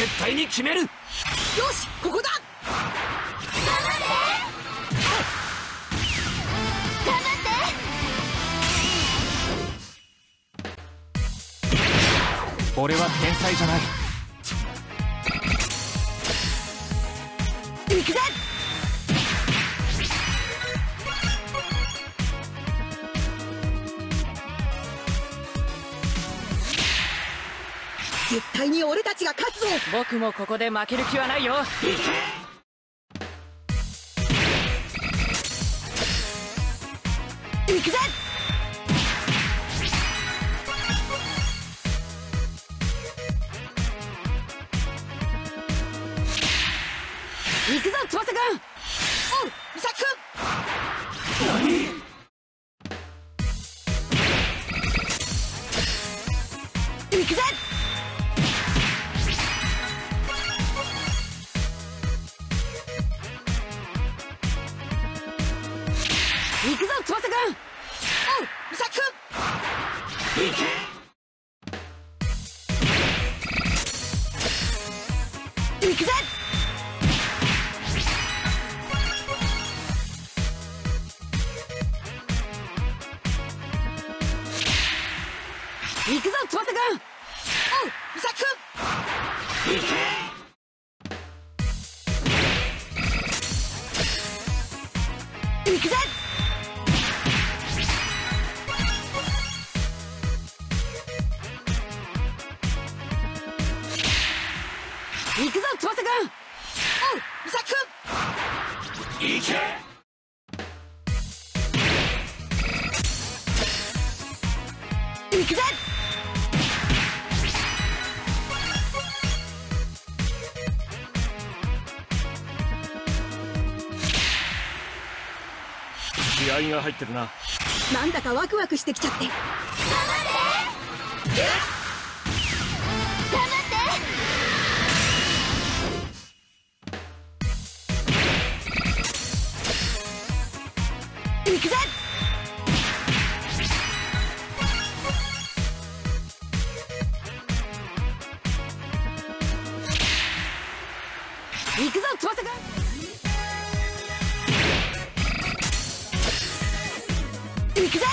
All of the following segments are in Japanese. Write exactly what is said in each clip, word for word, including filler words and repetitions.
絶対に決める。よし、ここだ。頑張って頑張って。 俺は天才じゃない。 行くぜ。絶対に俺たちが勝つぞ。 僕もここで負ける気はないよ。 行くぜ。行くぞ翼くん。おう伊作くん。行くぜ。行くぞ翼くん。おう伊作くん。行け。行くぜ。行くぞ翼くん。おう伊作くん。行け。行くぜ。行くぞ翼くん。おう伊作くん。行け。行くぜ。 気合が入ってるな。 なんだかワクワクしてきちゃって。頑張って頑張って行くぜ。行くぞ翼くん。行くぜ。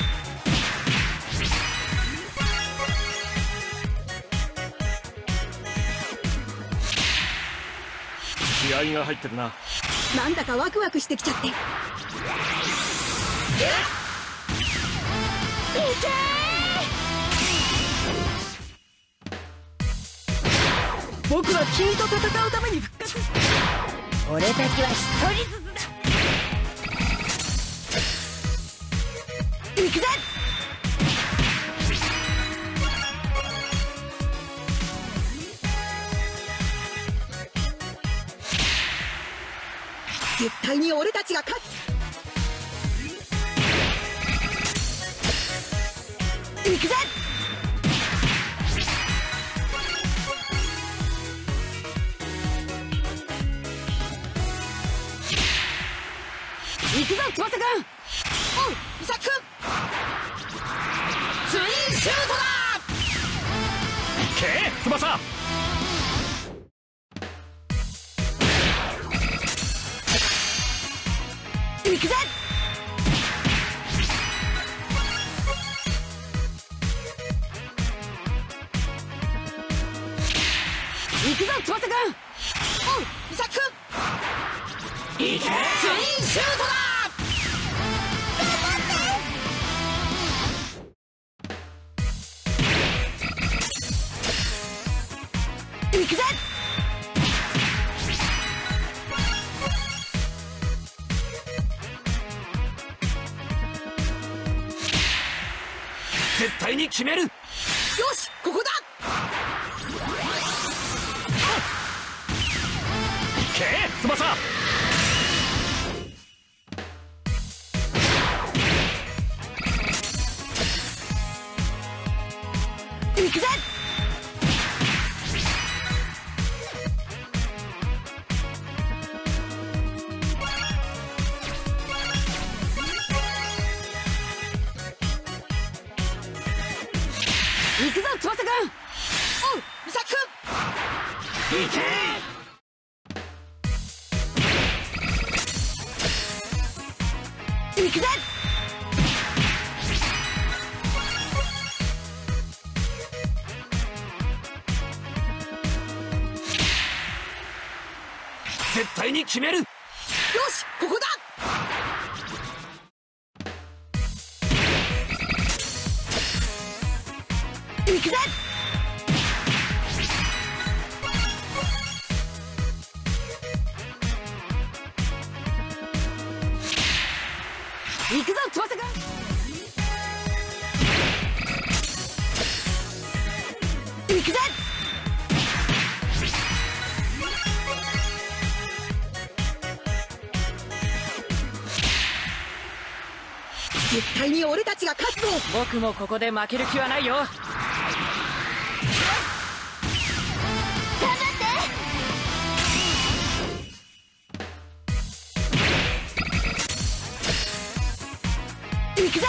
気合が入ってるな。 なんだかワクワクしてきちゃって。いけー。僕は君と戦うために復活。俺たちは一人ずつだ。行くぜ。絶対に俺たちが勝つ。行くぜ。行くぞ翼くん。おう伊作くん。ツインシュートだ。 けえ翼。 行くぜ。行くぞ翼くん。おう伊作くん。行け。ツインシュートだ。頑張って行くぜ。 絶対に決める。よし、ここだ。 けえ翼。 行くぜ。行くぞ翼くん。おう伊作くん。 行け。行くぜ。 絶対に決める。 よし、ここだ。行くぜ。行くぞ、翼くん。行くぜ。絶対に俺たちが勝つぞ。 僕もここで負ける気はないよ。 頑張って行くぜ。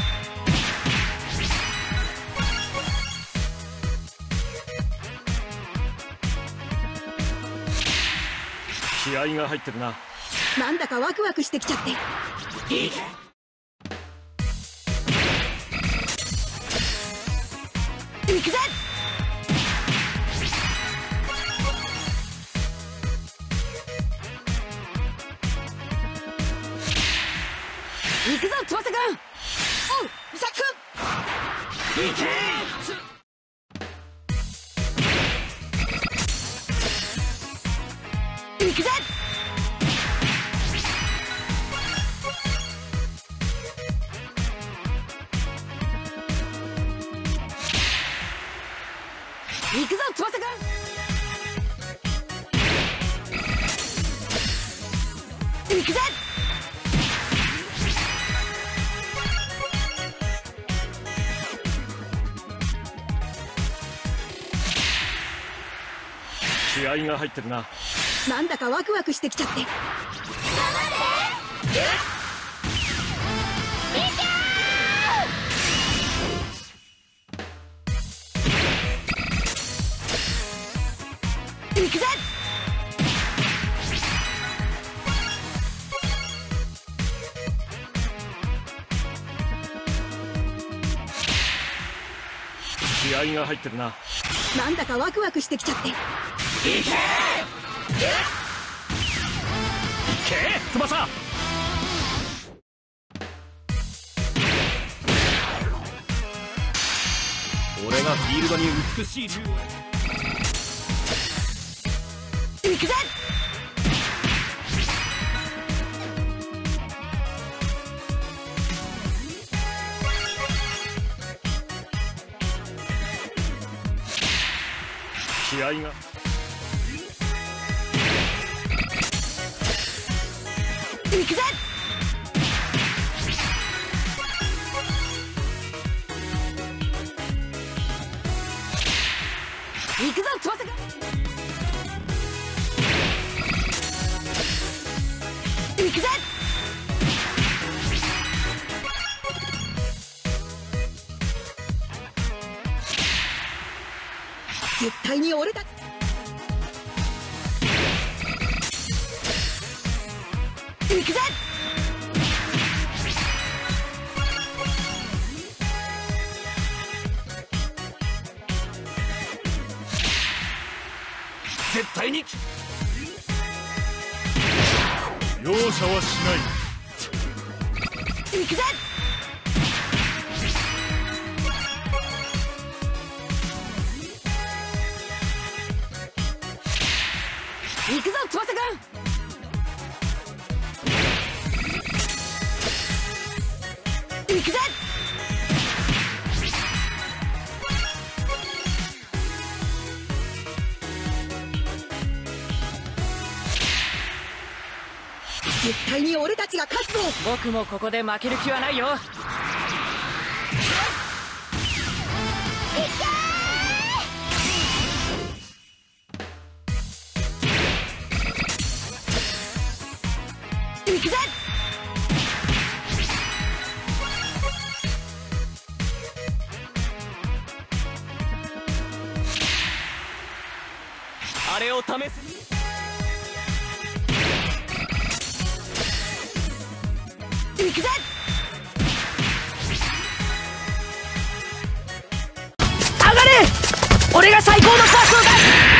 気合が入ってるな。 なんだかワクワクしてきちゃって。いいか。行くぜ。行くぞ、翼くん。おう、伊作くん。行け。行くぜ。行くぞ、翼くん。行くぜ。 気合が入ってるな。 なんだかワクワクしてきちゃって。頑張って。行くぜ。 気合が入ってるな。 なんだかワクワクしてきちゃって。行け。 けー翼。俺がフィールドに美しい竜を。 行くぜ。 気合が。 行くぜ。行くぞ、翼くん。行くぜ。絶対に俺たち。行くぜ。 絶対に。 容赦はしない。 行くぜ。行くぞ、翼くん。行くぜ。絶対に俺たちが勝つぞ。 僕もここで負ける気はないよ。 行くぜ。 あれを試す。 行くぜ。 上がれ。俺が最高のパスを出す。